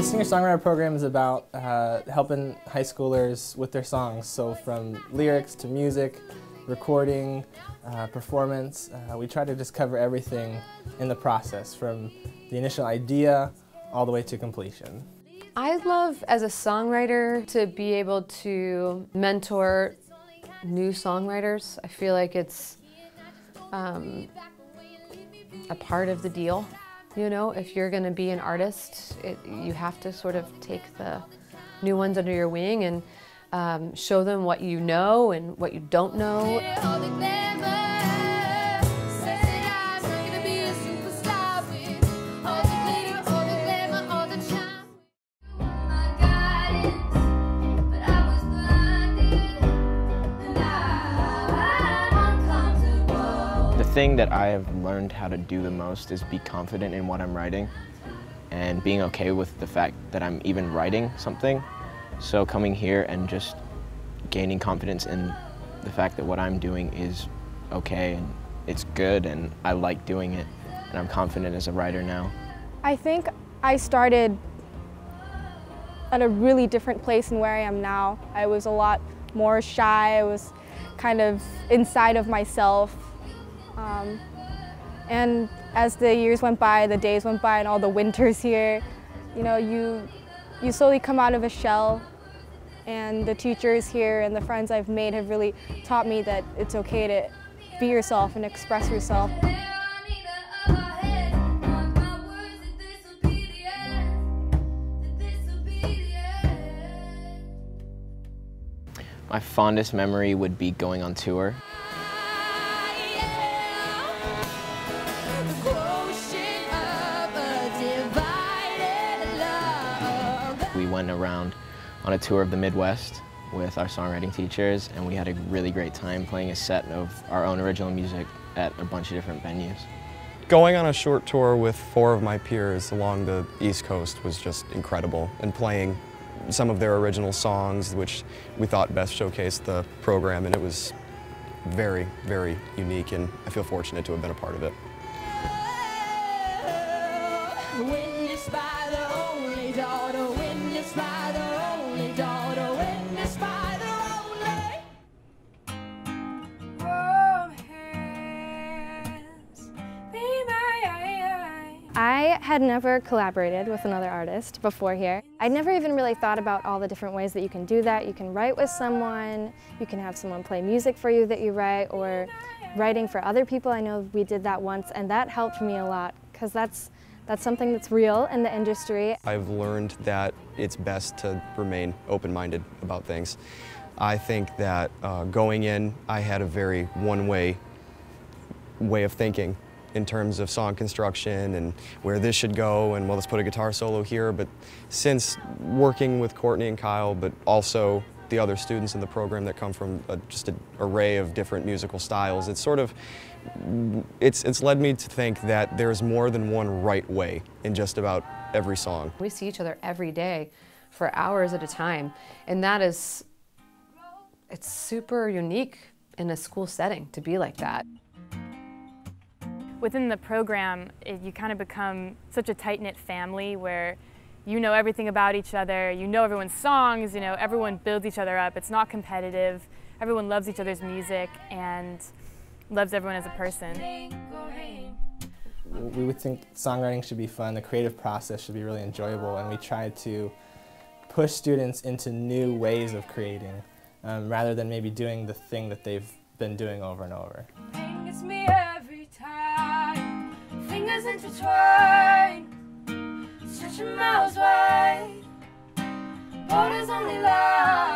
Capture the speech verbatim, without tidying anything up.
Singer-Songwriter program is about uh, helping high schoolers with their songs, so from lyrics to music, recording, uh, performance. Uh, we try to just cover everything in the process, from the initial idea all the way to completion. I love, as a songwriter, to be able to mentor new songwriters. I feel like it's um, a part of the deal. You know, if you're going to be an artist, it, you have to sort of take the new ones under your wing and um, show them what you know and what you don't know. The thing that I have learned how to do the most is be confident in what I'm writing and being okay with the fact that I'm even writing something. So coming here and just gaining confidence in the fact that what I'm doing is okay and it's good and I like doing it and I'm confident as a writer now. I think I started at a really different place than where I am now. I was a lot more shy. I was kind of inside of myself. Um, and as the years went by, the days went by, and all the winters here, you know, you, you slowly come out of a shell, and the teachers here and the friends I've made have really taught me that it's okay to be yourself and express yourself. My fondest memory would be going on tour. We went around on a tour of the Midwest with our songwriting teachers, and we had a really great time playing a set of our own original music at a bunch of different venues. Going on a short tour with four of my peers along the East Coast was just incredible, and playing some of their original songs, which we thought best showcased the program, and it was very, very unique, and I feel fortunate to have been a part of it. I had never collaborated with another artist before here. I'd never even really thought about all the different ways that you can do that. You can write with someone, you can have someone play music for you that you write, or writing for other people. I know we did that once, and that helped me a lot, because that's, that's something that's real in the industry. I've learned that it's best to remain open-minded about things. I think that uh, going in, I had a very one-way way of thinking in terms of song construction and where this should go, and well, let's put a guitar solo here. But since working with Courtney and Kyle, but also the other students in the program that come from a, just an array of different musical styles, it's sort of, it's, it's led me to think that there's more than one right way in just about every song. We see each other every day for hours at a time, and that is, it's super unique in a school setting to be like that. Within the program, it, you kind of become such a tight-knit family where you know everything about each other, you know everyone's songs, you know, everyone builds each other up. It's not competitive. Everyone loves each other's music and loves everyone as a person. We would think songwriting should be fun, the creative process should be really enjoyable, and we try to push students into new ways of creating, um, rather than maybe doing the thing that they've been doing over and over. Fingers intertwined, stretching miles wide, borders only lie.